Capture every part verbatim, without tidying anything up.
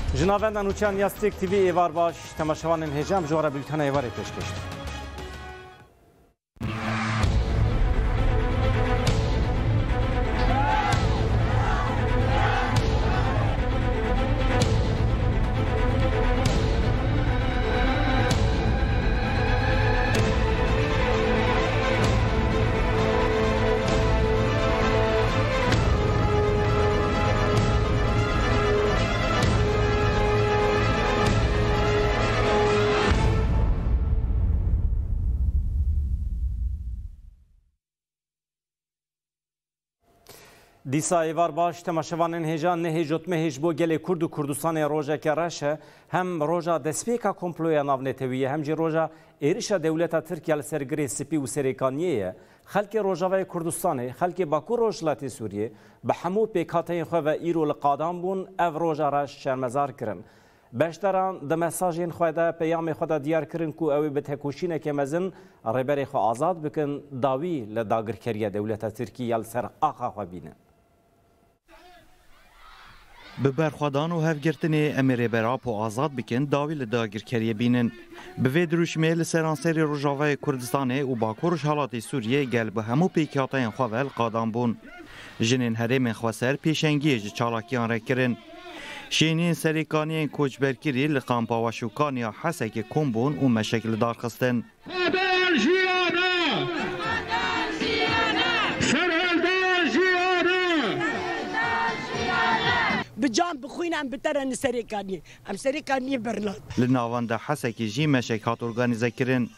Jinavenda Nûçan Yastek T V êvar baş temaşevanên hêjam ji wara bültena êvarê pêşkêş. Dîsa êvar baş temaşevanên hêjan nehê jotme hêj bo gelê Kurd û Kurdistanê rojeke reş e hem roja destpêka komploya navnetewî hem jî roja êrişa dewleta Tirkiye li ser girê spî û serêkaniyê ye. Xelkê Rojavayê Kurdistanê, xelkê Bakur Rojhilatê Sûriyê bi hemû pêkhateyên xwe ve îro li qadan bûn ev roja reş şermezar kirin. Beşdaran di mesajên xwe de peyamê xwe de diyar kirin ku ew ê bi têkoşînekê mezin rêberê xwe azad bikin dawî li dagirkeriya dewleta Tirkiye li ser axa xwe bînin. Bi berxwedan û hevgirtinê em ê rêberap û azad bikin dawî li dagirkeriyê bînin. Bi vê dirûjmê li seranserê Rojavayê Kurdistanê û Bakur Rojhilatê Sûriyê gel bi hemû pêkhateyên xwe ve li qadan bûn. Jinên herêmên xweser pêşengiyê ji çalakiyan re kirin. Şêniyên serêkaniyên koçberkirî li kampa Weşûkaniya Hesekê kom bûn û meşek li dar xistin. بجان بخوين عم بترن سريكاني عم سريكاني برلاد Li navanda Hesekê jî meşek hat organize kirin.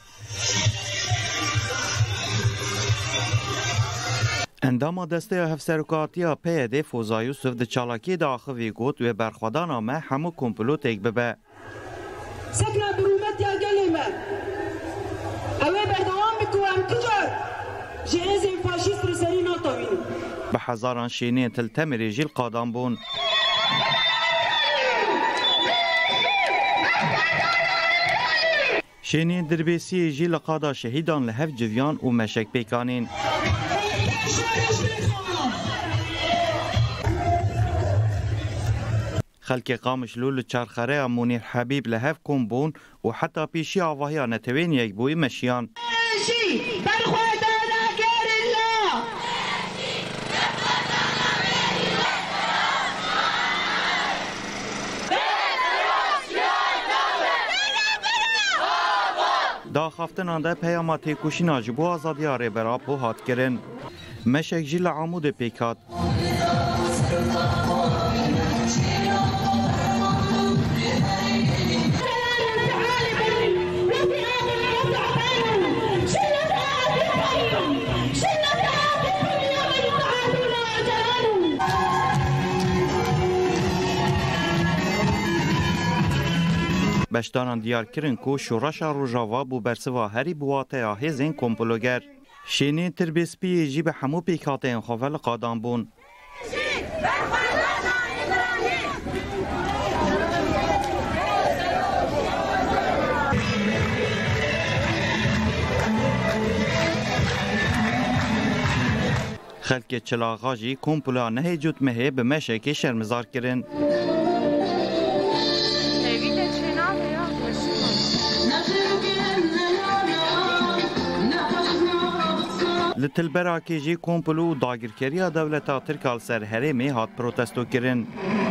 Endama desteya hevserokatiya P Y D Foza Yusuf di çalakiyê de axivî got wê berxwedana me hemû komplotek bibe. Sekna birûmetiya gelê me ew ê berdewam biku em kicar ji êzên faşîst li serî natawînin. Bi hezaran şêniyên Tiltemirê jî li qadan bûn. Şêniyên Dirbêsiyê jî li qada şehîdan li hev civiyan û meşek pêkanîn. Xelkê Qamişlû li çarxereya Munîr Hebîb li hev kom bûn û heta pêşiya avahiya netewên yekbûyî meşiyan. Daxaftinan de peyama têkoşîna ji bo azadiya rêberap û hat kirin. Meşek jî li Amûdê pêk hat. Beşdaran diyar kirin ku şoreşa Rojava bû bersiva herî biwateya hêzên komploger. Şêniyên Tirabîspiyê jî bi hemû pêkhateyên xwe ve li qadan bûn. Xelkê Çilaxa jî komploya nehê cotmehê bi meşekê şermizar kirin. Li Tilberakê jî komplo û dagirkeriya dewleta Tirkiye li ser herêmê hat protesto kirin.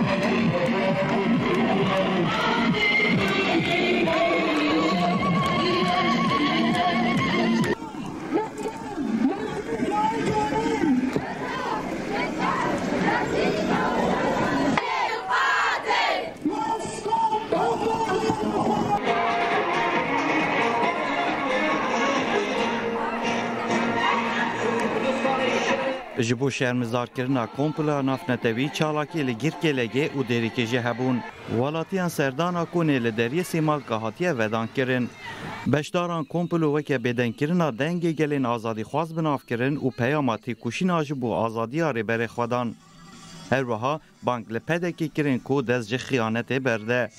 Ji bo şermizarkirina komploya nafnetewî çalakiyê li Girkelekê û Dêrikê jî hebûn. Welatiyan serdana Konê li deriyê Sêmalka hatiye vedankirin. Beşdaran komplo weke bêdenkirina dengê gelên azadîxwaz bi nav kirin û peyama têkoşîna ji bo azadiya rêberê xwedan. Her wiha bank li pedekê kirin ku dest ji xıyanetê berde.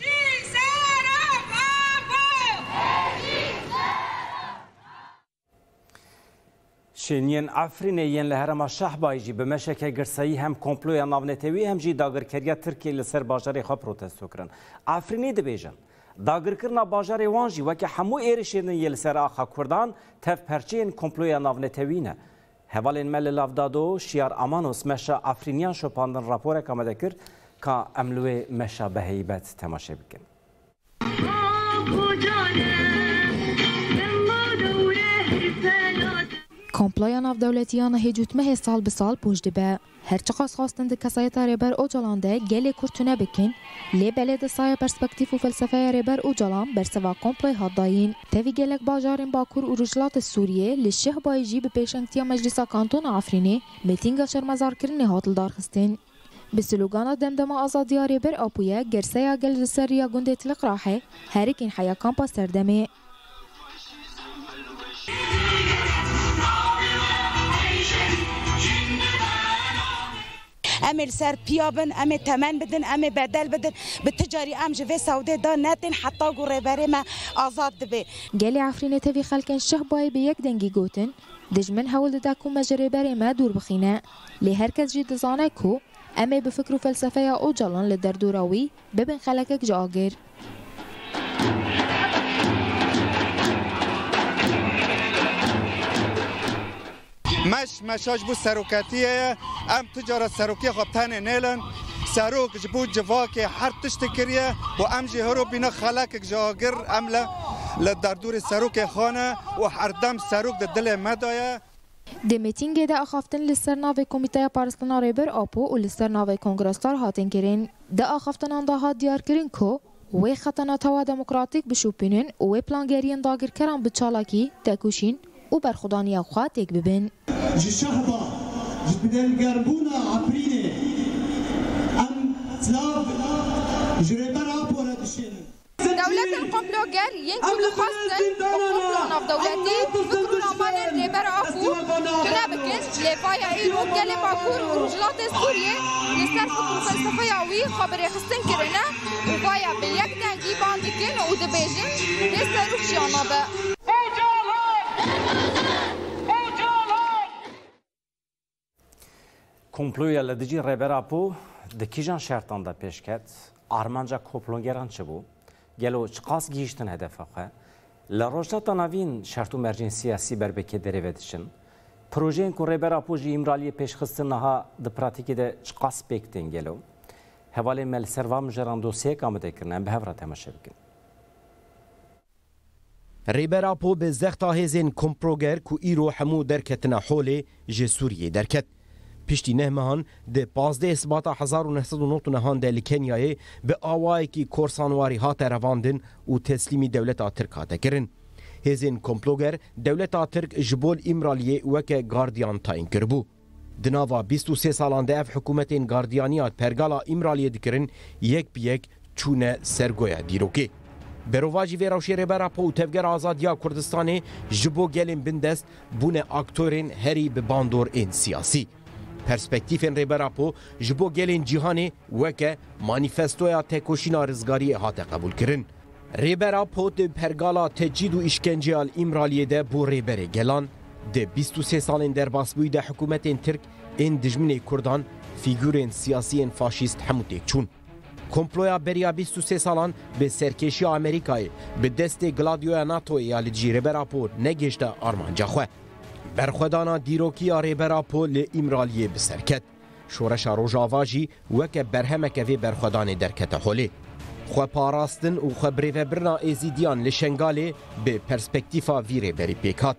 شینین افرینه ین لهرما شهبایی جی به مشکه گرسایی هم کمپلویا ناونتوی هم جی داگرکریا ترکیه لسر باجار خواه پروتستو کرن افرینی دبیجن داگرکرنا باجار وانجی وکه همو ایرشین یل سر آخا کردان تف پرچین کمپلویا ناونتوی نه هوالین مل لافدادو شیار امانوس مشا افرینیان شپاندن راپور کامده کرد که املوی مشا به هیبت تماشه بکن کمپلویا ناودولتیان هجوتمه سال به سال پشت به هرچه قاس خواستن ده کسایت ریبر او جلانده گلی کرتونه بکن لی بلد سایه پرسپکتیف و فلسفه ریبر او جلان برسوا کمپلوی هاداین تاوی گلک باجارین باکور و رجلات سوریه لشه بایجی به پیشنگتیا مجلسا کانتون آفرینه میتینگا شرمزار کرنه هاتل دارخستین به سلوگانا دمدما آزادیا ریبر آپویه گرسه یا گل جسر یا گنده تلق راحه هرکین حیا کامپا سردمه امل سر پیابن ام تمن بدن ام بدل بدن بالتجاري ام جوي سعودي دا نتن حتى قريبري ما آزاد دبي گلی عفرینه تاوی خلکن شهبای به یک دنگی گوتن دجمن هول داکو مجربری ما دور بخینه لی هرکس جی دزانه کو امه بفکر و فلسفه او جلان لدردوراوی ببین خلکک جاگر مش مشاج بو سروکاتیه ام تجارت سروکی خبتانه نیلن سروک جبو جواکه هر تشتکریه و ام جهرو بینا خلاک جاگر املا لدردور سروک خانه و هر دم سروک د دل مدایه د میتینگ ده اخافتن لسر ناوی کمیته پارستان ریبر آپو و لسر ناوی کنگرستار هاتن کرین ده اخافتن آنده دیار کرین که وی خطنا توا دموکراتیک بشوپینن و پلانگرین داگر کران بچالاکی تکوشین و برخودانی اوقات یک ببین. جشهبا جبدن گربونا عبرینه ام تلاف جربر آپورا دشین. دولت القمپلوگر ینکو لخواستن بقمپلو ناف دولتی فکر رامان ریبر آفو جنا بکش لفای ایرو گل باکور و رجلات سوریه لسر فکر فلسفه یاوی خبر خستن کرنه و بایا به یک دنگی باندکن و دبیجن لسر روشیانا به کمپلویا لدیجی ریبر پو دکیجان شرطان دا پیش کت آرمانجا کمپلونگران چه بو گلو چقاس گیشتن هدف آخه لروجتا نوین شرطو مرجین سیاسی بربکه دریویدشن پروژین که ریبر پو جی امرالی پیش خستن نها دا پراتیکی دا چقاس بیکتین گلو حوالی مل سروام جران دوسیه کامده کرنن به هفره تماشه بکن ریبر پو به زختا هزین کمپروگر که ایرو همو درکتنا حوله جه سوریه درکت پشتی نهمهان ده پازده اثباتا هزار و نهصد و نوت و نهان ده لکنیای به آوائی که کورسانواری هات رواندن و تسلیمی دولتا ترک هاته کرن. هزین کمپلوگر دولتا ترک جبول امرالیه وکه گاردیان تاین کربو. دناوا بیست و سه سالان ده اف حکومتین گاردیانیات پرگالا امرالیه دکرن یک بی یک چونه سرگویا دیروکه. برواجی و روشی ریبر پو و تفگر آزادیا کردستان جبو گلین بندست بونه اکتورین هری به باندور این سیاسی. پرسپکتیفن ریبر پو جبو گلین جیهانی وکه مانیفستویا تکوشینا رزگاری هات قبول کرن. ریبر پو ده پرگالا تجید و اشکنجیال امرالیه ده بو ریبر گلان ده بیست و سه سالین در باسبوی ده حکومت ترک این دجمن کردان فیگورین سیاسی فاشیست همو تک چون. کمپلویا بریا بیست و سه سالان به سرکشی آمریکای به دست گلادیو ناتو یالجی ریبر پو نگشته آرمانجا خواه. برخودانا دیروکی ریبر پو ل امرالیه بسرکت شورش روجاواجی وکه برهمکه وی برخودان درکت حولی خو پاراستن و خو بریو برنا ازیدیان لشنگاله به پرسپکتیفا وی ریبری پیکات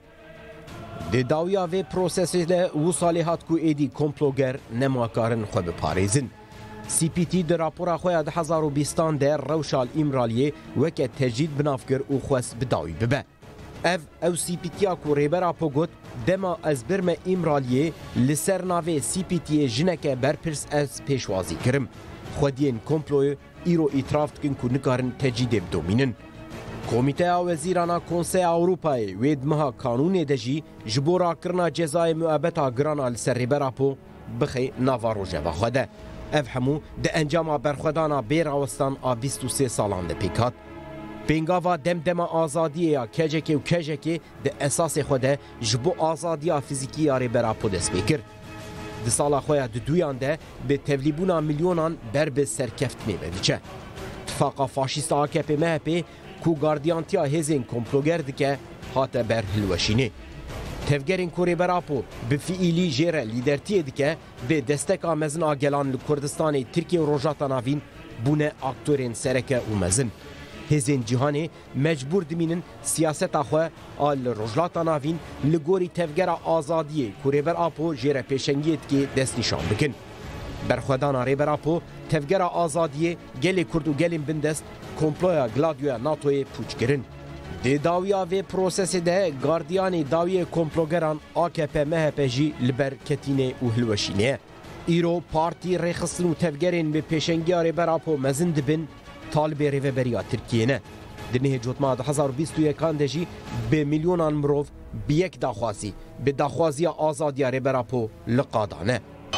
د داویا وی پروسس له وصالحات کو ایدی کمپلوگر نماکارن خو به پاریزن سی پی تی در راپورا خو د هزار و بیست در روشال امرالیه وکه تجدید بنافگر او خوس بداوی ببه اف او سی پی تی کو ریبر پو گوت دما از برم امرالیه لسر ناوی سی پی تی جنکه برپرس از پیشوازی کرم خودین کمپلوی ایرو اطراف کن که نکارن تجدید بدومینن کمیته وزیرانا کنسه اوروپای ویدمها کانون دجی جبورا کرنا جزای معبتا گرانا لسر ریبر پو بخی ناواروجه و خوده اف همو ده انجام برخودانا بیر آوستان آ بیست و سه سالان ده پیکات پنگاوا دمدما آزادی یا کجکی و کجکی ده اساس خوده جبو آزادی فیزیکی یا ریبرا پودس بکر. ده سالا خویا ده دویان ده به تولیبونا میلیونان بر به سرکفت میبویچه. اتفاقا فاشیست آکپ مهپی کو گاردیانتیا هزین کمپلوگر دکه هاته بر هلوشینه. تفگرین کوری براپو به فعیلی جیره لیدرتی دکه به دستک آمزن آگلان لکردستان ترکیه و روژاتا ناوین بونه اکتورین سرکه و مزن. هزین جهانی مجبور دمینن سیاست آخواه آل روژاتا ناوین لگوری تفگر آزادی کوری براپو جیره پیشنگیت که دست نشان بکن. برخودان ری براپو تفگر آزادی گل کرد و گل بندست کمپلویا گلادیو ناتوی پوچ گرن. دی داویا و پروسس ده گاردیانی داوی کمپلوگران آکپ مهپ جی لبر کتینه و هلوشینه. ایرو پارتی ریخستن و تفگرین به پیشنگی ری براپو مزند بن طالب ریو بریا ترکیه نه. دنه جوتما ده هزار و بیست و یک جی به میلیونان مروف بیک داخوازی به داخوازی آزادی ری براپو لقادانه.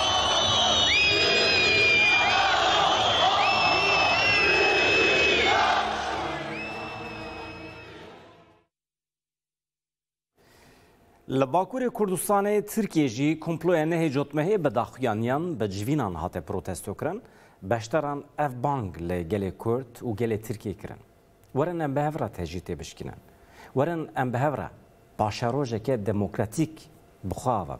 لباکور کردستان ترکیه جی کمپلوی نهجوتمه به داخویانیان به جوینان هات پروتستو کرن بشتران اف بانگ لگل کرد و گل ترکیه کرن ورن ام بهورا تجیته بشکنن ورن ام بهورا باشاروجه که دموکراتیک بخواهد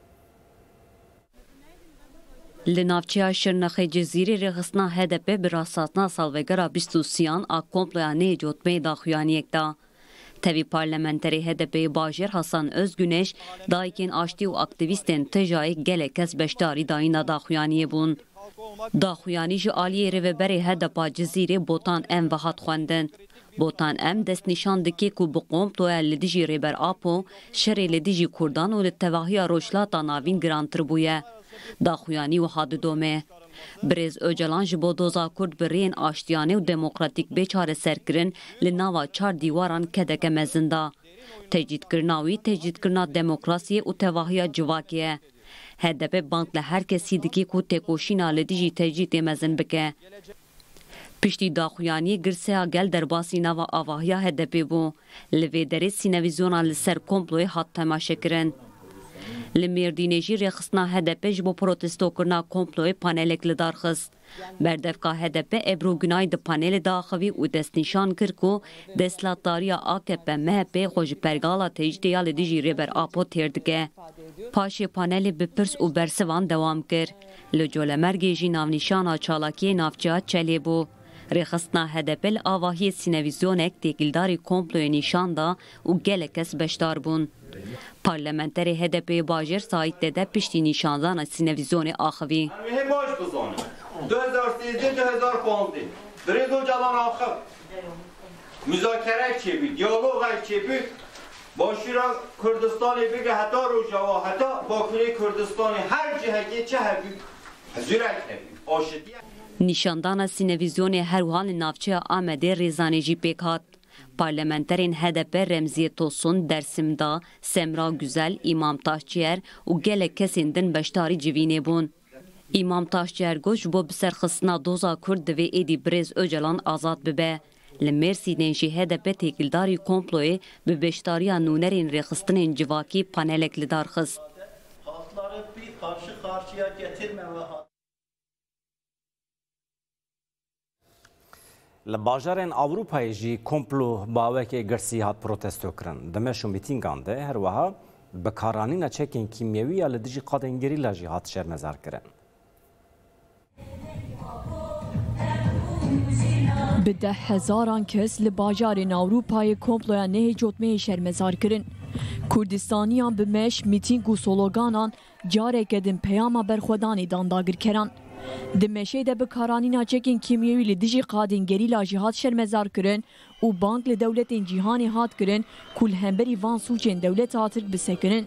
لنافچیا شرنخی جزیره رخصنا هدپ براساتنا سالوگرا بیست و سیان آ کمپلویا نهجوتمه داخویانیک دا تاوی پارلمانتری هدپ باجر حسن özgüneş دایکین آشتی و اکتیویستین تجای گله کس بشتاری داینا داخویانی بون. داخویانی جو آلیه رو بری هدپا جزیره بوتان ام و هات خوندن. بوتان ام دست نشان دکی که بقوم تویا لدیجی ریبر آپو شری لدیجی کردان و لطواهی روشلاتا ناوین گرانتر بویه. داخویانی و حاد دومه. برز اوجلان جبو دوزا کرد برین آشتیانه و دموکراتیک بیچاره سرکرن لناوا چار دیواران کدک مزنده. تجدید کرناوی تجدید کرنا دموکراسی و تواهی جواکیه. هدف بانک لهر کسی دکی کو تکوشینا لدیجی تجدید مزن بکه. پشتی داخویانی گرسه گل در باسی نوا آواهیا هدفی بو. لوی دری سینویزیونا لسر کمپلوی حد تماشه کرن. لمیردینجی رخصنا هدف جبو پروتستو کرنا کمپلوی پانلک لدار خست. بردفکا هدف ابرو گنای د پانل داخوی و دست نشان کر کو دستلاتاریا آکپ مهپ خوش پرگالا تجدیال دیجی ریبر آپو تیردگه. پاش پانل بپرس و برسوان دوام کر. لجول مرگی جی ناونیشانا چالاکی نافجات چلی بو. رخصنا هدف آواهی سینویزیونک تکیلداری کمپلوی نشان دا و گل کس بشتار بون. پارلمانتری هدپ باجر سایت ده پشتی نشاندان سینویزیون آخوی. همه باش بزانه. دو هزار و سیزده دو هزار و پانزده. دریز و جلان آخر. مذاکره چی بید؟ دیالوگ چی بید؟ باشیرا کردستانی بگه حتی روجاوا حتی باکوری کردستانی هر جهتی چه هبید؟ زیرک هبید. آشتی نشاندان سینویزیون هر حال نافچه آمده ریزانی جی پیکات. پارلمانترین هدف رمزی توسون درسمدا سمرا güzel امام تاشچیر و گله کسیندن بشتاری جوینه بون. امام تاشچیر گوش بو بسرخصنا دوزا کرد و ایدی برز اوجلان آزاد ببه. لمرسی دنشی هدف تکیلداری کمپلوی به بشتاری نونرین رخصتنین جواکی پانلک لدار خست. Halkları bir karşı karşıya getirme ve لباجرین اوروپای جی کمپلو باوک گرسی هات پروتستو کرن دمشو میتینگان ده هر وها بکارانی نچکین کیمیوی یا لدیجی قادنگری لاجی هات شرمزار کرن. به ده هزاران کس لباجرین اوروپای کمپلویا نهجوتمه شرمزار کرن. کردستانیان به مش میتینگ و سلوگانان جاره کدن پیاما برخودانی دانداگر کرن. دمشه ده بکارانی ناچکین کیمیوی لدیجی قادنگری لاجی هات شرمزار کرن و بانک لدولت جیهانی هات کرن کل همبری وان سوچین دولت هاترک بسکنن.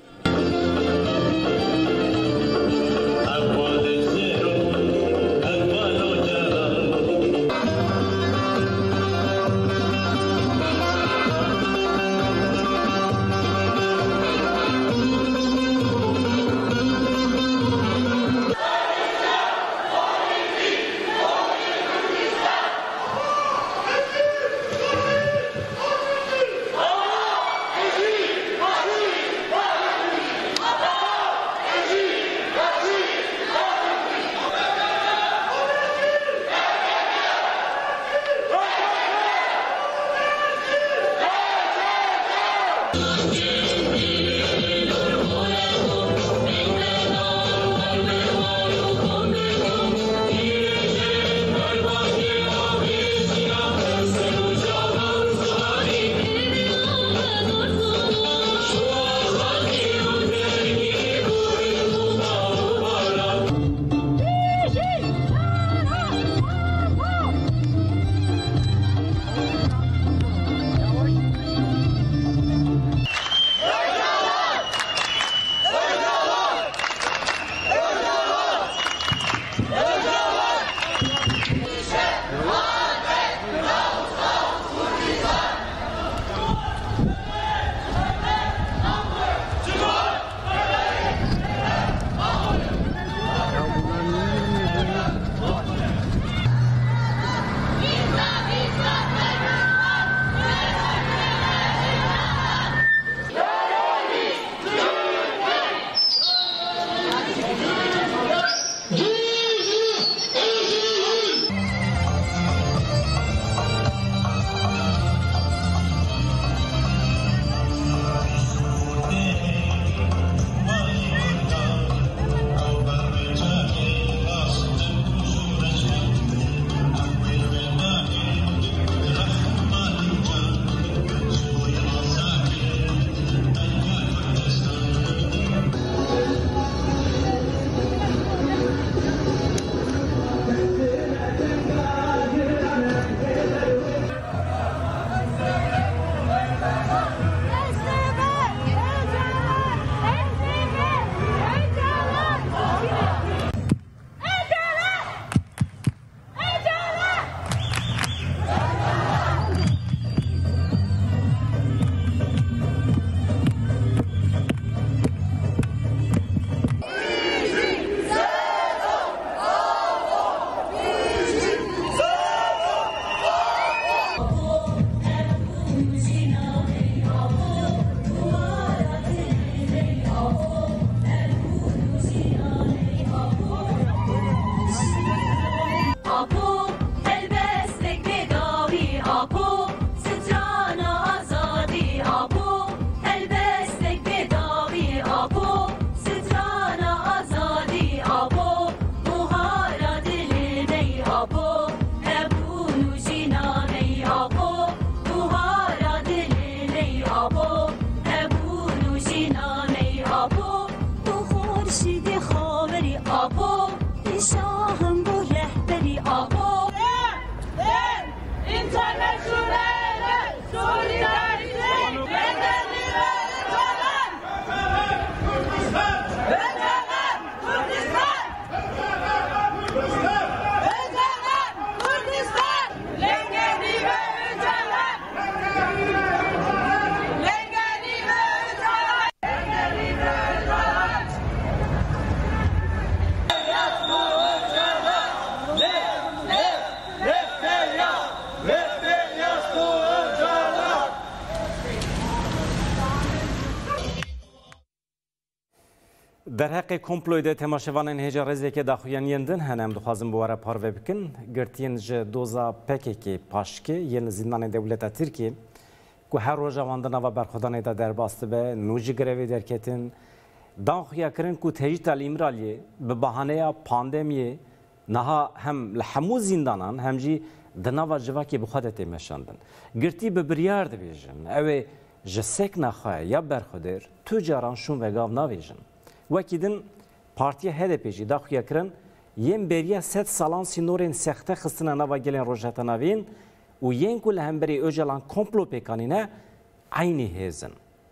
در حق کمپلوی تماشاوان هجا رزق داخویان دن هنم دخوازم بواره پارو بکن گرتین ج دوزا پکی که پاشکه یه زندان دولت ترکیه که هر روز واندنا و برخودان دا در باسته به نوجی گروی درکتن داخویا کرن که تهیت الیمرالی به بهانه پاندمیه نها هم لحمو زندانان هم جی دنوا جواکی بخواد تماشاندن گرتی به بریار دبیجن اوه جسک نخواه یا برخودر تو جاران شون وگاو نویجن وکی دن پارتیا هدپی جی داخویا کرن یم بریا ست سالان سینورین سخته خستنا نوا گلین روجتا نوین و ین کل هم بری اوجلان کمپلو پیکانینه عینی هزن.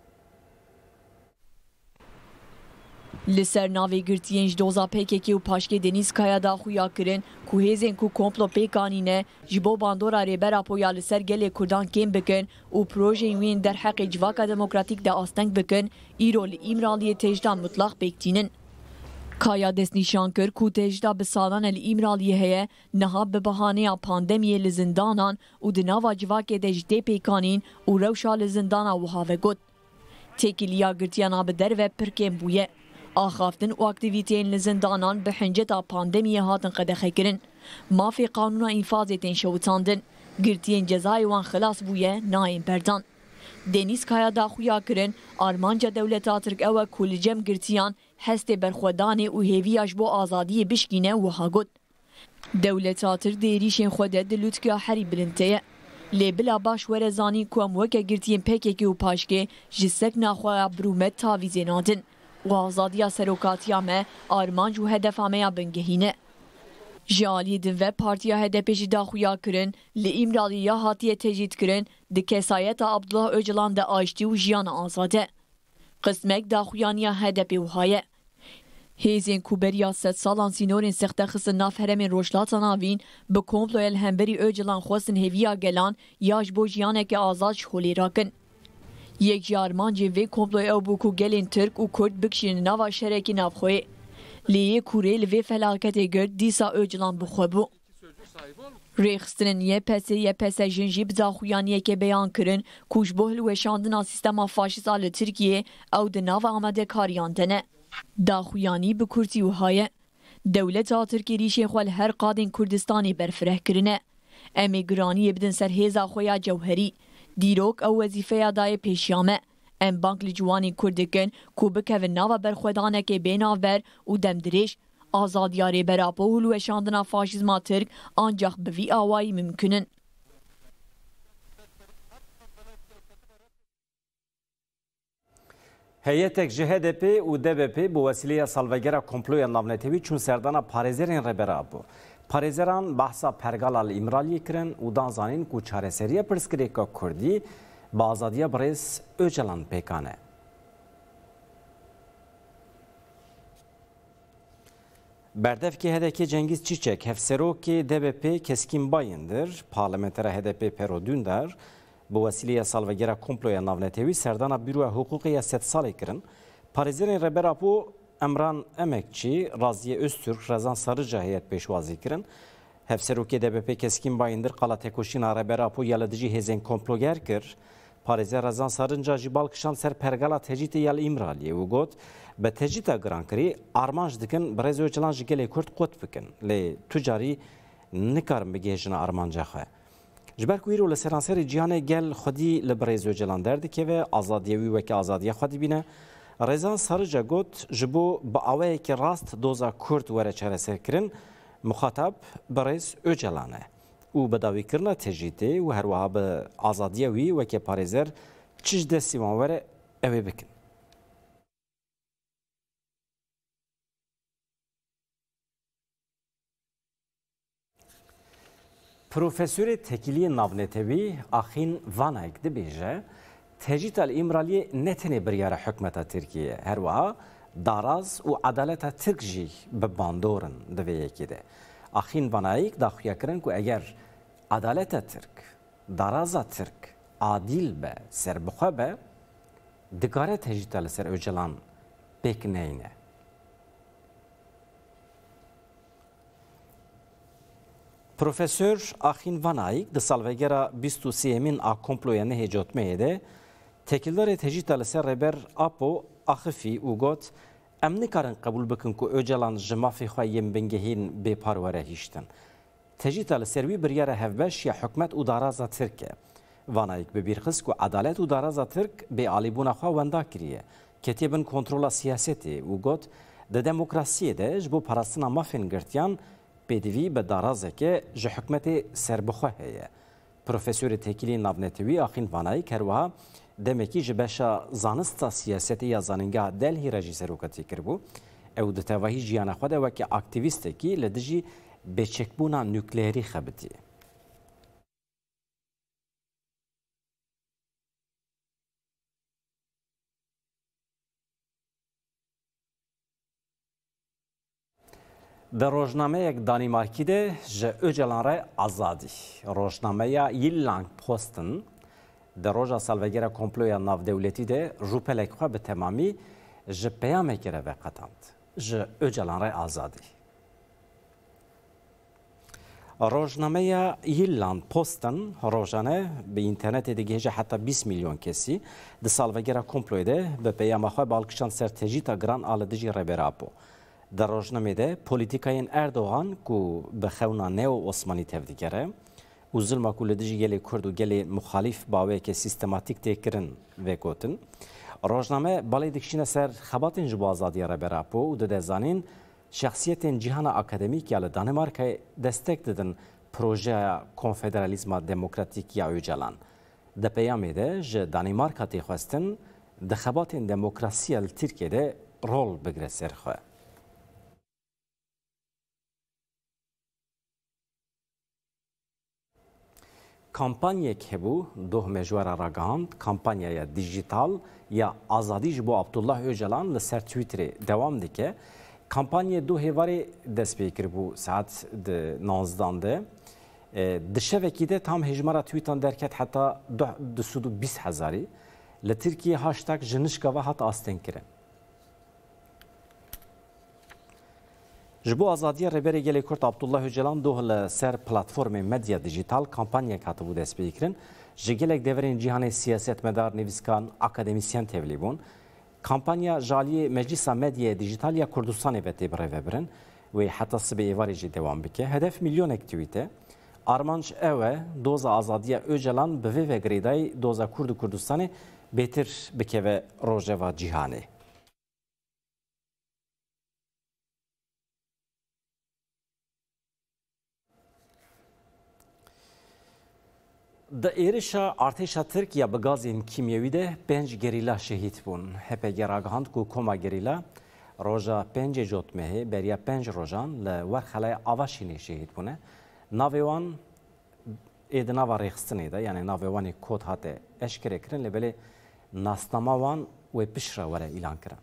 لسر ناوی گرتین دوزا پیکی و پاشکی دنیز کایا دا خویا کرن کو هزن کو کمپلو پیکانینه جبو باندورا ریبرا پویا لسر گلی کردان کم بکن و پروژه وین در حق جواکا دموکراتیک دا آستنگ بکن ایرو لی ایمرالی تجدان مطلق بکتینن. کایا دست نشان کر کو تجدا به سالان الیمرالی هیه نها به بهانه پاندمیه لزندانان و دناوا جواک دجده پیکانین و روشا لزندانا و هاوه گود. تکیلیا گرتیانا به در و پرکم بویه. آخافتن و اکتیویتین لزندانان به حنجتا پاندمیه هاتن قدخه کرن. مافی قانونا انفاظتین شوتاندن. گرتین جزای وان خلاص بویه نایم پردان. دنیز کایا دا خویا کرن آرمانجا دولتا ترک اوه کلجم گرتیان هست برخودانه و هیویاش بو آزادی بشکینه و هاگود. دولتا تر دیریشن خوده دلوتکیا حری بلنتیه. لیبلا باش ورزانی کوم وکه گرتین پیکی و پاشکه جسک ناخواه برومت تاویزه نادن و آزادی سروکاتیامه آرمانج و هدفامه بنگهینه. جالی دن و پارتیا هدپیش دا خویا کرن لی امرالی یا هاتیه تجید کرن ده کسایت عبدالله öcalan ده آشتی و جیان آزاده. قسمک دا خویانیا هدپی و هایه. هیزین کوبریا ست سالان سینورین سخته خسن ناف هرمین روشلاتان آوین به کمپلوی الهمبری öcalan خواستن هیویا گلان یاش بو جیانه که آزاد شخولی راکن. یک جارمان جوی کمپلوی او بو کو گلین ترک و کرد بکشین نوا شرکی نافخوی. لیه کوره لوی فلاکت گرد دیسا öcalan بخوابو. ریخسترن یه پسه یه پسه جنجی بزاخویانیه که بیان کرن کوش بهل و شاندنا سیستما فاشیست آل ترکیه او دناو آمده کاریان دنه. داخویانی به کرتی و های. دولت ترکی ریشه خوال هر قادن کردستانی برفره کرنه. امیگرانی بدن سر هیزا خویا جوهری. دیروک او وظیفه دای پیشیامه. ام بانک لجوانی کردکن کو بکو ناو برخودانه که بیناو بر و دمدریش آزادیاری براپو هلو شاندنا فاشیزما ترک آنجاق بوی آوائی ممکنن. هیئتک جهدپ و دبپ بو وسیله سالوگرا کمپلوی ناونتوی چون سردانا پارێزerên rebera بو. پارێزeran بحثا پرگال الیمرالی کرن و دانزانین کو çareseriya pirsgirêka Kurdî ba azadiya birêz öcalan pêkane. Berdevki H D P Cengiz Çiçek hevserokê D B P keskin bayındır. Parlamentera H D P Pero Dündar bu vesileya salvegera komploya navnetewî serdana Büroya Hukukê sed salê kirin. Parêzerên rebera bu Emran Emekçi, Raziye Öztürk, Rezan Sarıca heyet pêşwazî kirin. Hevserokê D B P keskin bayındır qala tekoşîna rebera bu yalıdıcı hêzên komploger kir. Parêzer Rezan Sarıca jî balkişan ser pergala tecîtê yal İmraliyê û got به تجیتا گرانکری آرمانج دکن برای öcalan ji gelê Kurd qut bikin lê tu carî nikarin bigêjina armanja xwe ji ber ku îro li seranserê ciyanê gel xwedî li birêz öcalan derdikeve azadiye wî wekî azadiya xwe dibîne Rezan Sarıca got ji bo bi awayekî rast doza Kurd were çareserkirin muxatab birêz öcalan e û bedawîkirina tejîtê û herwiha bi azadiya wî wekî parêzer çi ji destî wan were ew ê bikin. Profesörê tekiliyê navnetewî Axîn Vanayek dibêje tecît el-îmraliyê ne tenê biryara hikûmeta Tirkiye her wiha daraz û adaleta Tirk jî bi bandorin di vê yekê de. Axîn Vanayek daxuya kirin ku eger adaleta Tirk, daraza Tirk adîl be, serbixwe be dikare tecîta li ser öcalan pêk neyne. Profesör Axîn Vanayek di salvegera bîst û sêmîn a komploya nehê cotmeyê de tekildarê tecîta li ser reber Apo axifî û got ام نکارن قبول بکن که اوجلان جمافی خواهیم بنگهین به پاروره هیشتن. تجیت لسروی بریاره هفبش یا حکمت و دارازا ترکه. وانایک ببیرخست که عدالت و دارازا ترک به علیبون خواه وندا کریه. کتیبن کنترول سیاستی و گوت د دموکراسی ده جبو پاراستنا مافین گرتیان بدوی به دارازه که جه حکمت سربخواه هیه. پروفسور تکیلی ناونتوی آخین وانایی کروها دمکی جبشا زانستا سیاستی یا زاننگاه دل هی رجی سروکتی کربو او دتواهی جیان خود وکی اکتیویسته کی لدجی بچکبونا نوکلیری خبتی. در روزنامه یک دانمارکی ده جه اوجلان رای آزادی. روزنامه یا یلانگ پوستن در روزا سالوگیره کمپلویا ناو دولتی ده روپلک خواه به تمامی جه پیامه گره وقتاند. جه اوجلان رای آزادی. روزنامه یا یلانگ پوستن روزانه به اینترنت دیگه جه حتی بیست میلیون کسی ده سالوگیره کمپلوی ده به پیامه خواه بالکشان سرتجی تا گران آلدجی ربراپو. در روزنامه ده پولیتیکاین اردوغان که به خونا نو عثمانی تفدیگره و ظلم که لدجی گلی کرد و گلی مخالف باوی که سیستماتیک تکرن و گوتن روزنامه بالی دکشینه سر خباتین جبو آزادی را براپو و ده زانین شخصیت جهان اکادمیک یا دانمارک دستک دادن پروژه کنفدرالیزم دموکراتیک یا اوجلان. ده پیامی ده جه دانمارک تی خواستن ده خباتین دموکراسی ترکیه ده رول بگره سرخواه. کمپانیه که بو دو مجوار راگاند کمپانیه دیجیتال یا آزادی جبو عبدالله اوجلان لسر تویتر دوام دیگه کمپانیه دو هیواری دست بیکر بو ساعت نازدان ده دشه وکی ده tam هجمارا تویتان درکت حتی دو سود و بیست هزاری لترکیه هاشتاگ جنشگاه حتی آستین کرن. جبو آزادی ربری گلی کرد عبدالله اوجلان دو سر پلتفرم مدیا دیجیتال کمپانیا کاتبو دست بیکرن جگلک دورین جهان سیاست مدار نویسکان اکادمیسیان تبلیبون کمپانیا جالی مجلس مدیا دیجیتال یا کردستان بته بره وبرن و حتی سبی ایواری جی دوام بکه هدف میلیون اکتیویته آرمانش اوه دوز آزادی اوجلان به و گریدای دوز کرد کردستان بهتر بکه و روژه و جهانه. د ایرشا ارتشا ترکیه به گازین کیمیوی ده پنج گریلا شهید بون. هپه گراگهاند کو کما گریلا روژا پنج جوتمه بریا پنج روژان لورخلای آواشینی شهید بونه. ناویوان اید ناوا ریخستنی ده یعنی ناویوانی کود هاته اشکره کرن لبلی ناسناماوان و پشرا وره ایلان کرن.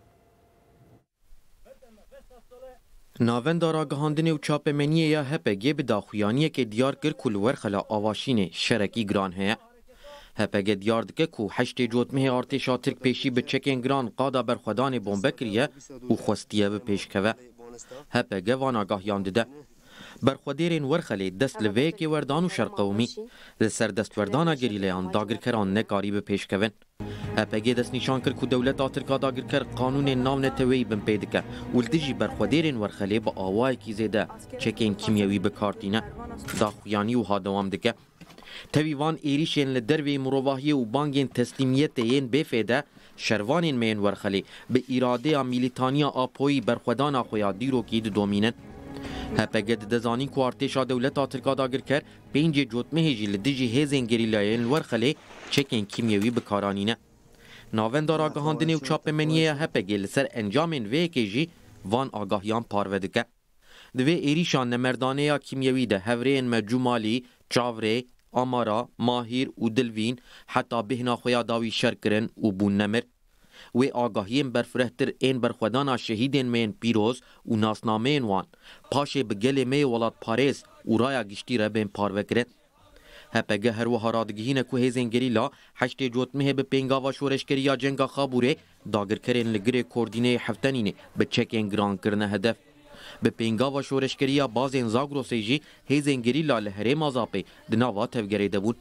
ناوەندا راگەهاندنê û çapemeniye ya H P G bi daxuyaniyekê diyar kir ku li werxela avaşînê şerekî giran heye. H P G diyar dike ku heştê cotmehê artêşa Tirk pêşî bi çekên giran qada berxwedanê bombe kiriye û xwestiye bi pêşkeve. H P G van agahiyan dide. Berxwedêrên werxelê dest li vêyekê werdan û şerqewmî li ser destwerdana gerîleyan dagirkeran nekarî bi pêşkevin. H P G dest nîşan kir ku dewleta Tirka dagirker qanûnên navneteweyî bin pê dike û li dijî berxwedêrên werxelê bi awayekî zêde çekên kîmyewî bikartîne. Daxuyanî wiha dewam dike. Tevî van êrişên li dervê mirovahiyê û bangên teslîmiyetê yên bêfê de şervanên me yên werxelê bi îradeya mîlîtaniya apoyî berxwedana xwe ya dîrokî didomînin. H P G dide zanîn ku artêşa dewleta Tirka dagirker pêncê cotmehê jî li dijî hêzên gerîlayên li werxelê çekên kîmyewî bikaranîne. Navenda ragihandinê û çapemeniyeya H P G li ser encamên vêyekê jî van agahiyan parve dike. Di vê êrîşa nemerdaneya kîmyewî de hevreyên me Cumalî, Çavrê, Amara, Mahîr û Dilvîn heta bêhna xwe ya dawî şer kirin û bûn nemir. Wê agahiyên berfirehtir ên berxwedana şehîdên me yên pîroz û nasnameyên wan paşê bi gelê me yê welatparêz û raya giştî re bên parvekirin. H P G her wiha radigihîne ku hêzên gerîla heştê cotmehê bi pêngava şoreşkeriya cenga Xaburê dagirkerên li girê Kordîneyê Heftenînê bi çekên giran kirine hedef. Bi pêngava şoreşkeriya bazên Zagrosê jî hêzên gerîla li herêma Zapê di nava tevgerê de bûn.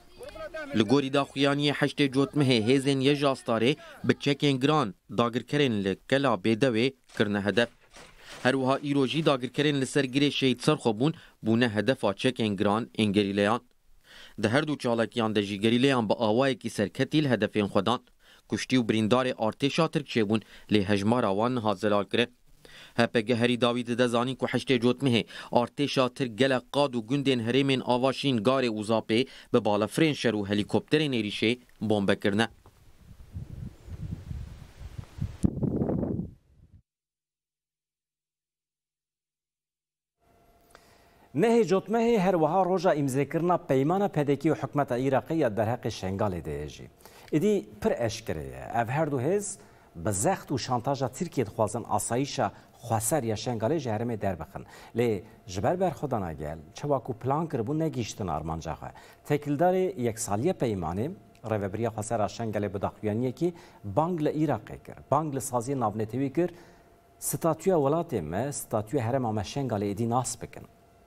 لگوری داخویانی هشت جوتمه هیزن یه جاستاره به چکین گران داگرکرین لکلا بیدوی کرنه هدف. هر وها ایروژی داگرکرین لسرگیری شهید سرخوبون بونه هدفا چکین گران انگریلیان. ده هر دو چالکیان ده جی گریلیان با آوای کی سرکتی لهدفین خودان کشتی و بریندار ارتشا ترکیه بون لی هجمار آوان حاضلال کرد. هپگه هری داوید دزانی کو هشت جوتمه ارتشا ترک گل قاد و گندین هریمین آواشین گار اوزاپه به بالا فرنشر و هلیکوپتر نیریشه بمب کرنه. نه جوتمه هر وها روجا امزکرنا پیمان پدکی و حکمت عراقی در حق شنگال دیجی. ایدی پر اشکره. اف هر دو هز بزخت و شانتاج ترکیه خوازن آسایشا خسر یا شنگال جهرم در بخن. لی جبر بر خدا نگل چواکو پلان کربون نگیشتن آرمانجا خواه. تکیلدار یک سالیه پیمانه روبریا خسر شنگال بداخویانیه که بانگل عراقی کر. بانگل سازی ناونتوی کر ستاتوی ولاتی ما ستاتوی هرم آم شنگال ایدی ناس بکن.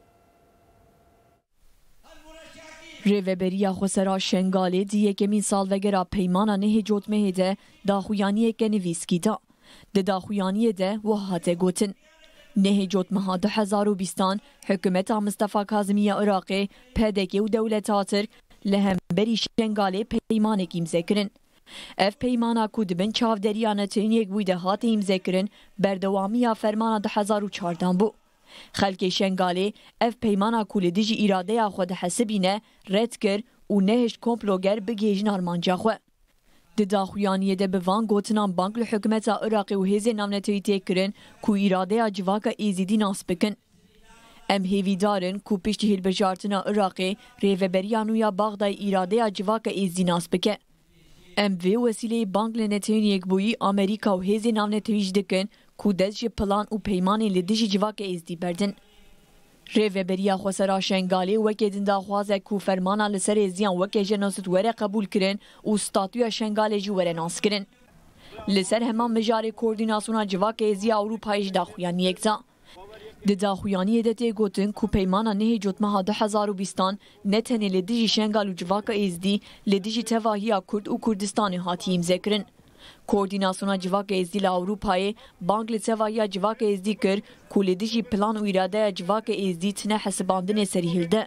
ریوبریا خسرا شنگالی دیگه که می سال وگرا پیمانا نه جوتمه ده داخویانی که نویسکی دا. ده داخویانی ده و هاته گوتن. نه جوتمه ها ده هزار و بیستان حکومت مصطفی کاظمی عراقی پدکی و دولت ترک لهم بری شنگالی پیمانه که امضا کرن. اف پیمانا کود بن چاو دریانه تینیک بویده هاته امضا کرن بردوامی فرمانا ده هزار و چاردان بو. خلک شنگالی اف پیمانا کولی دیجی ایراده خود حسبینه رد کر و نهش کمپلوگر بگیجن آرمانجا خو. ده داخویانیه ده بوان گوتنان بانک لحکومت عراقی و هیزه نامنتوی تیک کرن کو ایراده جواکا ایزیدی ناس بکن. ام هیوی دارن کو پشتی هیل بجارتنا عراقی ریوبریانو یا باغدای ایراده جواکا ایزیدی ناس بکن. ام وی وسیله بانک لنتوی یک بویی امریکا و هیزه نامنتویش دکن کو دزج پلان و پیمانی لدیجی جواک ایزدی بردن. ریوبریا خسرا شنگالی وکی دندا خوازه کو فرمانا لسر زیان وکی جناست وره قبول کرن و ستاتوی شنگالی جو وره ناس کرن. لسر همان مجاری کوردیناسونا جواک ایزی اوروپایش داخویانی اکتا. ده داخویانی دته گوتن کو پیمانا نه جوتمه ده هزار و بیستان نتنی لدیجی شنگال و جواک ایزدی لدیجی تواهی کرد و کردستانی هاتی امضا کرن. کوردیناسیون جواک ازدی ل اروپای بانک لتوایی جواک ازدی کر کولیدیجی پلان و اراده جواک ازدی تنه حساباندن سریهلده.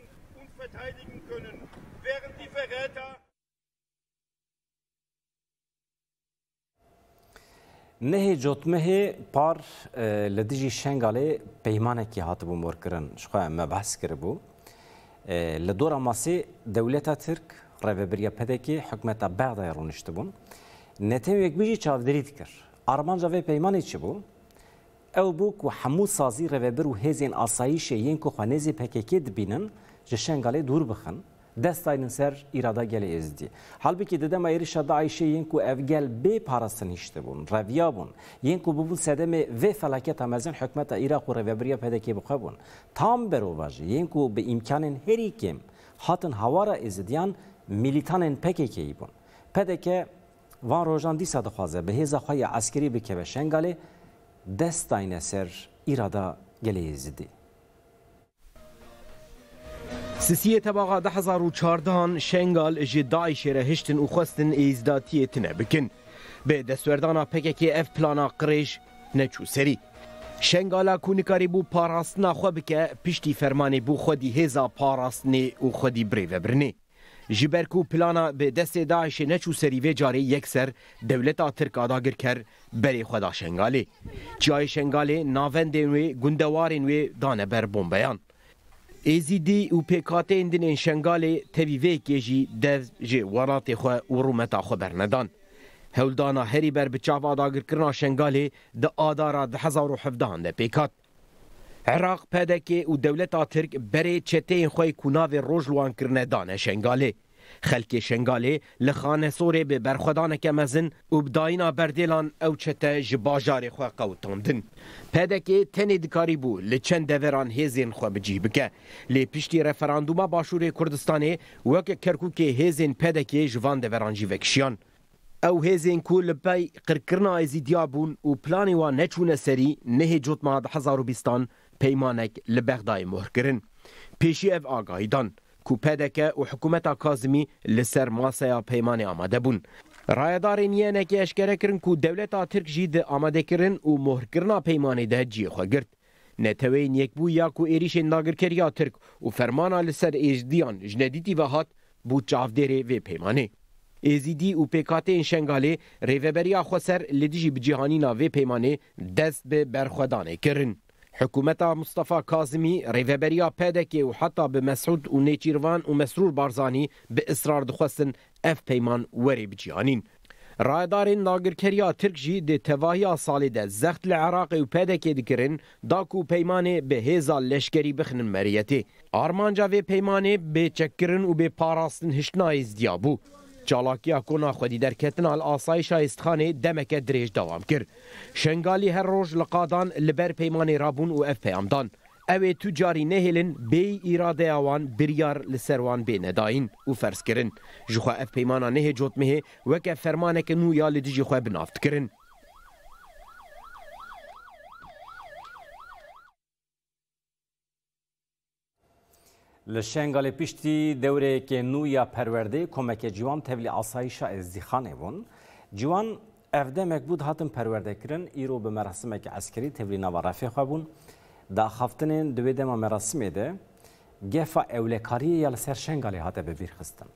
نه جوتمه پار لدیجی شنگاله پیمانه کی هات بو مرکرن شخواه ما بحث کربو لدور ماسی دولت ترک ریوبریا پدکی حکمت بعد رونشته بون نتیم یک بیجی چاودرید کر آرمانجا و پیمانی چی بو او بو که حمود سازی ریوبر و هزین آسایش ین که خوانیزی پککی دبینن جشنگاله دور بخن دستاین سر اراده گل ازدی حال بکی دیدم ایرش داعیشه ین که افگل به پاراستن هشته بون رویا بون ین که ببون سدم و فلاکت امازن حکمت عراق و ریوبریا پدکی بخوابون تام برو واجی ین که به امکان هری کم هاتن هوارا ازدیان میلیتان پککی بون پدکه وان روزان دیسا دخوازه به هزا خواهی عسکری بکه به شنگاله دستاین سر اراده گلی ازدی سیسیه تباقا ده هزار و چاردان شنگال جدائی شره هشتن و خواستن ایزداتی تنه بکن به دستوردانا پککی اف پلانا قریش نچو سری شنگالا کونیکاری بو پاراستنا خو بکه پشتی فرمانی بو خودی هزا پاراستنی و خودی بریوه برنی جبرکو پلانا به دست داعش نچو سری و جاری یک سر دولتا ترک آداگر کر بری خدا شنگالی جای شنگالی ناوندین و گندوارین و دانه بر بومبیان ایزیدی و پیکاته اندین شنگالی تبیوه کجی دو جی ورات خو و رومتا خو برندان هولدانا هری بر بچاو آداگر کرنا شنگالی ده آدارا ده هزار و حفدان ده پیکات عراق پدکی و دولتا ترک بری چته خوی کناو روجلوان کرنه دانه شنگالی خلک شنگالی لخانه سوره به برخودان کمزن و بداینا بردیلان او چته جباجار خو قوتاندن پدکی تنی دکاری بو لچند دوران هزین خو بجی بکه لی پشتی رفراندوما باشور کردستانی وک کرکوک هزین پدکی جوان دوران جیوکشیان او هزین کول پی قرکرنا ازیدیا بون و پلانی وان نچونه سری نه جوتما ده هزار و بیستان پیمانک لبغدای مهر کرن پیشی اف آگاهیدان کو پدکه و حکومت کاظمی لسر ماسیا پیمان آماده بون. رایدارین یعنی که اشکره کرن کو دولت ترک جید آماده کرن و مهر کرنا پیمانه ده جی خواه گرد. نتوین یک بو یا کو ایریش ناگر کریا ترک و فرمانا لسر ایجدیان جندیتی و هات بو چافدره و پیمانه. ایزیدی و پیکات این شنگاله ریوبریا خوسر لدیجی بجیهانینا و پیمانه دست به برخودانه کرن. حکومت مصطفى کاظمی ریوبریا پدکه و حتی به مسعود و نیچیروان و مسرور بارزانی به اصرار دخواستن اف پیمان وری بجیانین. رایدارین ناگرکریا ترک جی ده تواهی سالی ده زخت لعراق و پدکه دکرن داکو پیمانه به هزا لشکری بخنن مریتی. آرمانجا و پیمانه به چکرن و به پاراستن هشنایز دیابو. چالاکیا کونا خودی در کتن آل آسایش استخانه دمک دریج دوام کرد. شنگالی هر روز لقادان لبر پیمان رابون و اف پیامدان. اوه تجاری نهلن بی ایراده آوان بریار لسروان بی نداین و فرس کرن. جخوا اف پیمانا نه جوت مه وکه فرمانک نو یا لدیجی خواه بنافت کرن. لشنگال پیشتی دوره که نویا پرورده کمک جوان تبلی آسایشا ازدیخانه بون. جوان افدمک بود هاتن پرورده کرن ایرو به مراسمک عسکری تبلی نوا رفیق خواه بون. دا خفتنین دوی دما مراسمه ده گفا اولکاری یا سر شنگالی هاته ببیر خستن.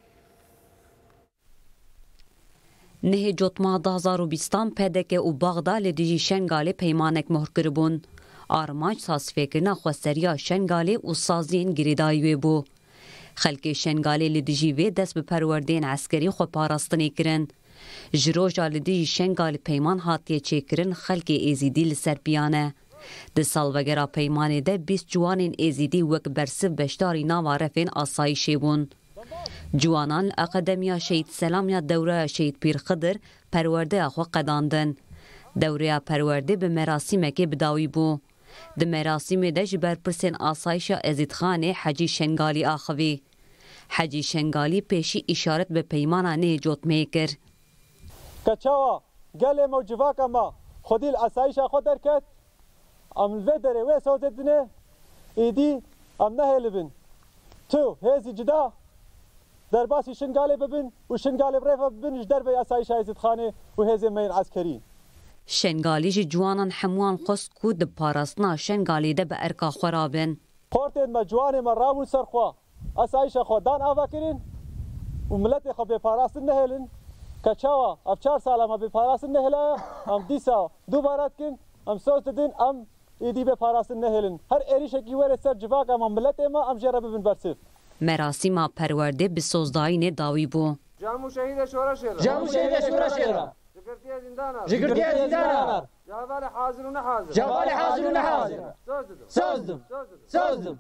نه جوتما ده هزار و بیستان پدکه و باغدا لدیجی شنگالی پیمانک مهر کربون. آرماج سازفکرنا خوستریا شنگالی و سازین گریدایوی بو. خلک شنگالی لدیجی و دست به پروردین عسکری خو پاراستنی کرن. جروجا لدیجی شنگالی پیمان هاتیه چه کرن خلک ایزیدی لسر بیانه. ده سالوگرا پیمانه ده بیست جوانین ایزیدی وک برسف بشتاری ناوارفین آسایشی بون. جوانان اقدمیا شهید سلامیا دوره شهید پیر خضر پرورده اخو قداندن. دوره پرورده به مراسمه که بداوی بو. ده مراسمه ده جبر پرسین آسایش ازیدخانه حجی شنگالی آخوی. حجی شنگالی پیشی اشارت به پیمانه نه جوت میکر. کچاوا گل موجواک اما خودی آسایش خود درکت ام الفدره و سودتنه ایدی ام نهل بن تو هزی جدا در باسی شنگالی ببین و شنگالی برفا ببین جدر به آسایش ازیدخانه و هزی مین عسکری. شنگالی جوانان حموان خست کو د پاراستنا شنگالی ده به ارکا خرابن. خورتین ما جوان ما رامون سرخوا آسایش خودان آوا کرین و ملت خو به پاراستن نهلن کچاوا اف چهار سال ما به پاراستن نهلا ام دیسا دوبارات کن ام سوست دین ام ایدی به پاراستن نهلن هر ایریشه کی ور سر جواک ام ملت ما ام جرب بن برسف. مراسم پرورده به سوزداین داوی بو. جامو شهید شورا شهر. جامو شهید شورا شهر. جگرتیه زندانا. جگرتیه زندانا. جوال حاضر و نه حاضر. جوال حاضر و نه حاضر. سوزدم. سوزدم. سوزدم.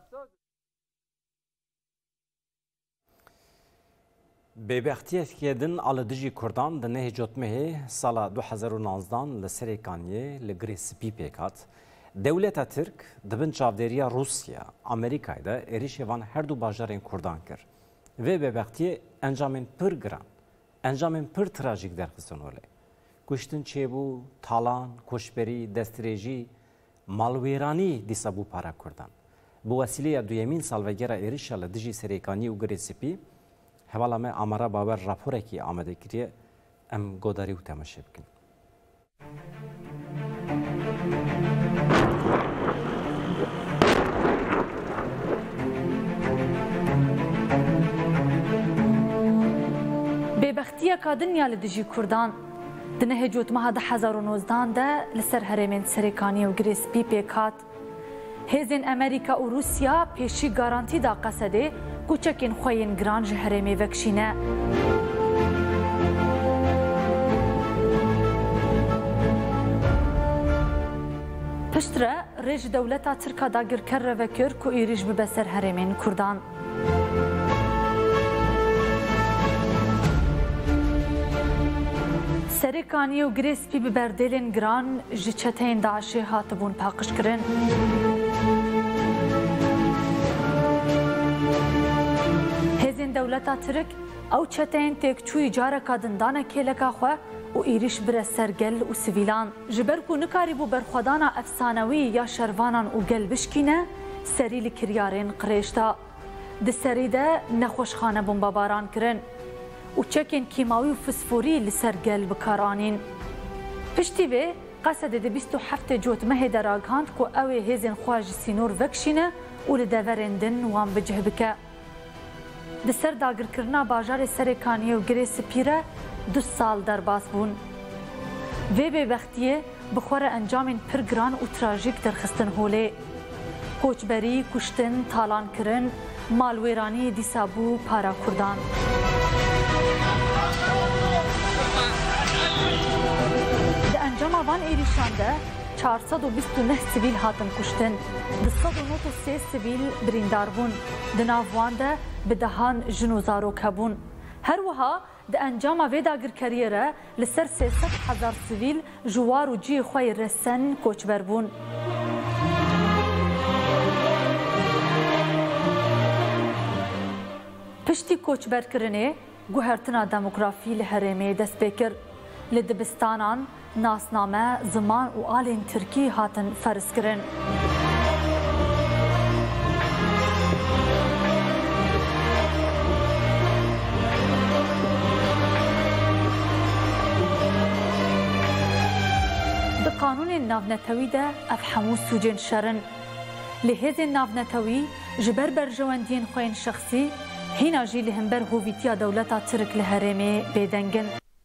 ببختیت کردن آل دجی کردان د نه جوتمه سال دو هزار و نوزده لسری کانیه لگری سپی پیکات. دولت ترک دبن چاودریا روسیا امریکایدا اریشوان هر دو باجارین کردان کرد و ببختی انجامن پر گران انجامن پر تراژیک در خستنوله. کشتن چیبو تالان کشبری دستریجی مالویرانی دیسا بو پارا کردن. بو وسیله دویمین سالوگرا اریشا لدجی سریکانی و گری سپی حوالا ما امارا باور راپوره کی آمده کریه ام گوداری و تماشا بکن. ببختیه که دنیا لدجی کردان دنه جوت مها ده هزار و نوزدان ده لسر هرمین سریکانی و گریس پی پیکات هزین امریکا و روسیا پیشی گارانتی دا قصده کوچکین خوین گرانج هرمی وکشینه. پشتره رژ دولتا ترکا داگر کر وکر کو ایریش ببسر هرمین کردان. سریکانی و گریسپی ببردلین گران جچتین داعشی هاتبون پاقش کرن. هزین دولتا ترک او چتین تکچوی جاره کادندانه کلکا خواه و ایریش بره سرگل و سویلان. جبر کو نکاری بو برخودانا افسانوی یا شروانان و گل بشکینه سری لکریارین قریشتا. di serî de nexweşxane bombebaran kirin û çekên kîmawî û fosforî li ser gel bikaranîn. Piştî vê qesedê di bîst û heftê cotmehê de ragihand ku ew ê hêzên xwe ji sînor vekişîne û li deverên din wan bicih bike. Di ser dagirkirina bajarê Serêkaniyê û Girê Spî re du sal derbas bûn. Vê bêbextiyê bi xwe re encamên pir giran û trajîk derxistin holê. Koçberî, kuştin, talankirin, malwêranî dîsa bû para Kurdan. Di encama van êrîşan de çar sed û bîst û neh sivîl hatin kuştin. Di sed û nod û sê sivîl birîndar bûn. Di nav wan de bi dehan jin û zarok hebûn. Her wiha di encama vê dagirkeriyê re li ser sê sed hezar sivîl ji war û ciyê xwe yê resen koçber bûn. Piştî koçberkirinê guhertina demografî li herêmê dest pê kir. Li dibistanan nasname, ziman û alên Tirkî hatin ferskirin. Di qanûnên navnetewî de ev hemû sûcên şerin. Li hêzên navnetewî ji ber berjewendiyên xwe yên şexsî hîna jî li hember hovîtiya dewleta Tirk li herêmê bêdengin.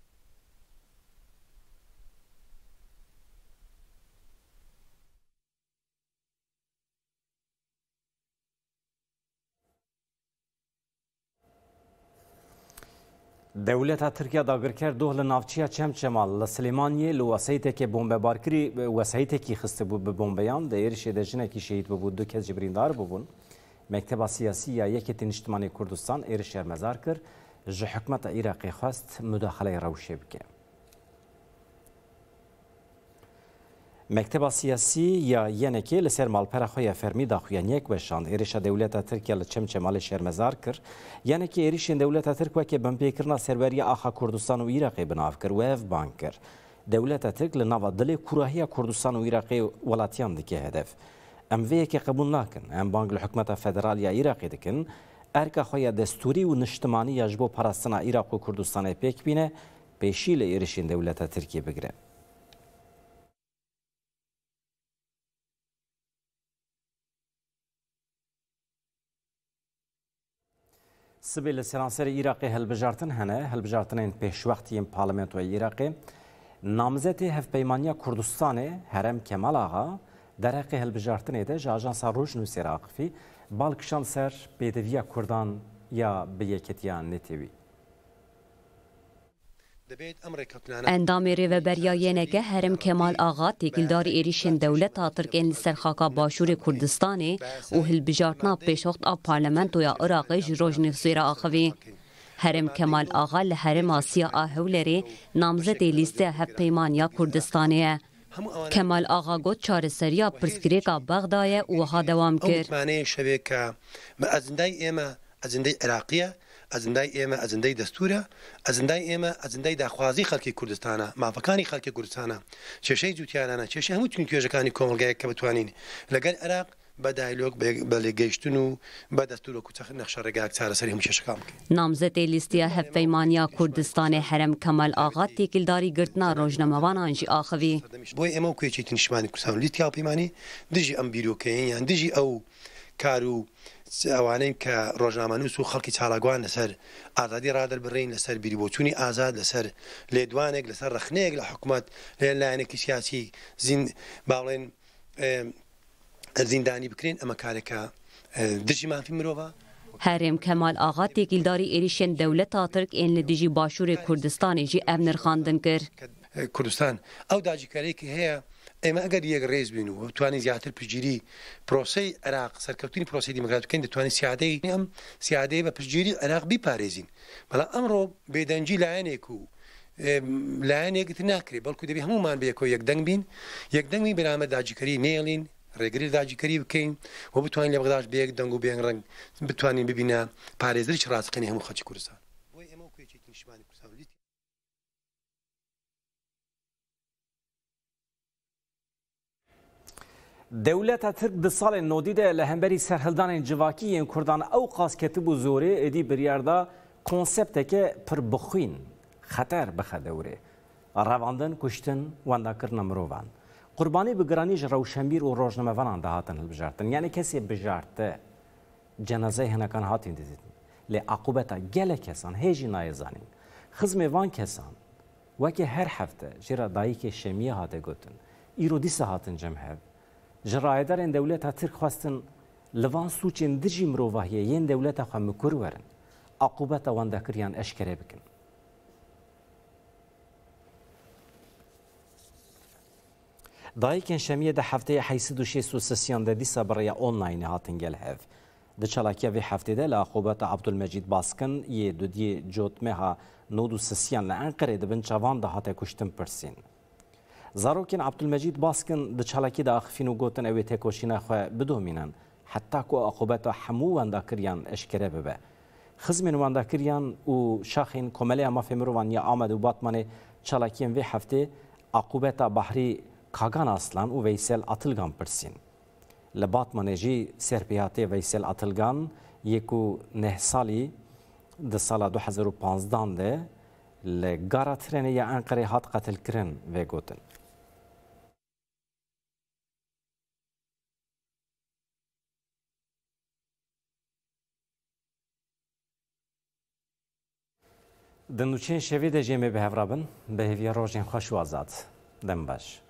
Dewleta Tirkiya dagirker doh li navçiya Çemçemal li Silêmaniyê li wesayîtekê bombebarkirî wesayîtekî xiste bû bi bombeyan de êrişê de jinekî şehîd bibû, du kes ji birîndar bibûn. Mekteba Siyasî ya Yekîtî Niştimanê Kurdistan êriş şermezar kir, ji hikûmeta Iraqê xwest müdaxeleyê rewşê bike. Mekteba Siyasî ya Yenekê li ser malpera xwe ya fermî daxuyaniyek weşand. Êrişa dewleta Tirkiya li Çemçemalê şermezar kir. Yenekê êrişên dewleta Tirk wekî binpêkirina serweriya axa Kurdistan û Iraqê binav kir û ev ban kir. Dewleta Tirk li nava dilê kurahiya Kurdistan û Iraqê welatiyan dike hedef. Em vê yekê qebûl nakin. Em bang li hikûmeta federal ya Iraqê dikin. Erka xwe ya destûrî û niştimanî ya ji bo parastina Iraq û Kurdistanê pêk bîne, pêşî li êrişên dewleta Tirkiye bigire. Sibê li seranserê Iraqê hilbijartin hene, hilbijartinên pêşwextiyên parlamentoya Iraqê, namzetê hevpeymaniya Kurdistanê Herem Kemal Ağa, dereqê hilbijartinê de ji ajansa Rojnûsê Aqifî balkişan ser pêdiviya Kurdan ya bi yeketiya netewî. Endamê rêveberiya Yeneke Herem Kemal Ağa têkildarî êrişên dewleta Tirkên li ser xaka Başûrê Kurdistanê û hilbijartina pêşxist a parlamentoya Iraqê ji Rojnûsê re axivî. Herem Kemal Ağa li Herêma Siya a Hewlerê namzetê lîsteya hevpeymaniya Kurdistanê ye. Kemal Ağa got çareseriya pirsgirêka Bexdayê û wiha dewam kir. ئەزندای ئێمە ئەزندەی دەستورە ئەزندای ئێمە ئەزندەی داخوازی خەڵکی کوردستانە مافەکانی خەڵکی کوردستانە کێشەی جوتیانانە کێشە هەموو چون کێژەکانی کۆمەلگایەک کە بتوانین لەگەل عێراق بە دایلۆگ بە لێگەیشتن و بە دەستور و کوچەخ نەخشە ڕێگایەک چارەسەری هەموو کێشەکان بکەین. نامزەتê lîsteya hevpeymaniya Kurdistanê Herem Kemal Ağa têkildarî girtina rojnamevanan jî axivî. بۆیە ئێمە و کوێچێتی نیشتمانی کوردستان لیستیا پەیمانی دژی ئەم بیرۆکەیەن یان دژی ئەو کار و ئەوانەی کە ڕۆژنامەنووس و خەڵکی چالاگوان لەسەر ئازادی ڕادەربڕین لەسەر بیریبۆچوونی ئازاد لەسەر لێدوانێک لەسەر ڕخنەیەک لە حکوومەت لە لایەنێکی سیاسی باڵێن زیندانی بکرێن ئەمە کارێکە دژی مافی مرۆڤە. Herem Kemal Ağa têkildarî êrişên dewleta Tirk ên li dijî Başûrê Kurdistanê jî ev nirxandin kir. Kurdistan ew dacîkareyekî heye ئێمە ئەگەر یەک ڕێز بین و توانین زیاتر پشتگیری پرۆسەی عێراق سەرکەوتنی پرۆسی دیموکراتیکەین دەتوانین سیادەی ئەم سیادەیە بە پشتگیری عێراق بیپارێزین بەڵام ئەمڕۆ بێدەنجی لایەنێک و لایەنێکت ناکرێت بەڵکو دەبێ هەمومان بەیەکەوە یەکدەنگ بین یەکدەنگی بەرامە داجیکەری نێڵین ڕێگری داجیکەری بکەین و بتوانین لە بەغداش بەیەک دەنگ و بێن ڕەنگ بتوانین ببینە پارێزریی ڕاستەقینی هەموو خەڵکی کوردستان. دولت ترک د سال نودی ده لهمبری سرهلدان جواکی این کردان او قاس کتب و زوره ادی بریاردا کنسپت که پر بخوین خطر بخه دوره رواندن کشتن وندا کرن مروان قربانی بگرانی روشنبیر و روزنامه وان دهاتن البجارتن یعنی کسی بجارته جنازه هنکان هاتین دیدن لی عقوبتا گله کسان هیجی نایزانین خزم وان کسان وکی هر هفته جرا دایی که شمیه هاته گوتن ایرو دیسه هاتن جمهب جرایدارن دولت ترک خواستن لوان سوچین دجی مروواهیه ین دولت خواه مکر ورن عقوبتا وان دکریان اشکره بکن دایکن شمیه ده هفته حیصد و شیست و سسیان ده دیسا برای آنلاین هاتن گل هف ده چلاکیه وی هفته ده لعقوبت عبدالمجید باسکن یه دو دی جوتمه ها نود و سسیان لانقره ده بنچوان ده هاته کشتن پرسین زاروکن عبدالمجید باسکن ده چلاکی ده اخفین و گوتن اوی تکوشین خواه بدومینن حتی که عقوبت حمو وانده کریان اشکره ببه خزمین وانده کریان و شاخین کمالی ما فمروان یا آمد و باتمان چلاکیان وی هفته عقوبت بحری کاغان اصلان و ویسل اتلگان پرسین لبات منجی سرپیاتی ویسل اتلگان یکو نه سالی ده سال دو هزار و پانزده ده لگارا ترنه یا انقره هات قتل کرن و گوتن دنوچین شوی ده جیمه به هفرابن به هفیا روژین خوش و آزاد دم باش